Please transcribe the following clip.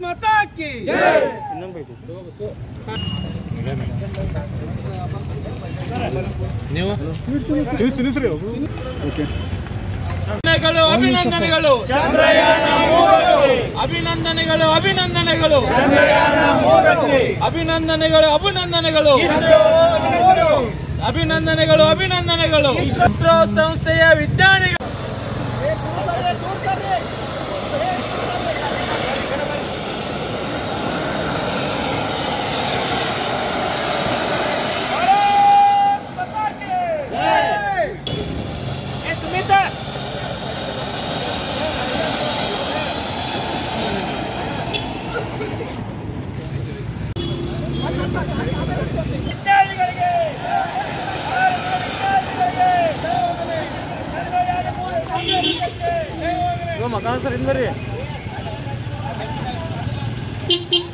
ಮಾತಾ ಕಿ ನೀವು ತಿನ್ನಿಸ್ರಿ ಓಕೆ ಅಭಿನಂದನೆಗಳು ಅಭಿನಂದನೆಗಳು ಅಭಿನಂದನೆಗಳು ಅಭಿನಂದನೆಗಳು ಅಭಿನಂದನೆಗಳು ಅಭಿನಂದನೆಗಳು ಅಭಿನಂದನೆಗಳು ಇಸ್ರೋ ಸಂಸ್ಥೆಯ ವಿಜ್ಞಾನಿಗಳು ಮಕಾನ್ ಸರ್ ಇಂದ್ರಿ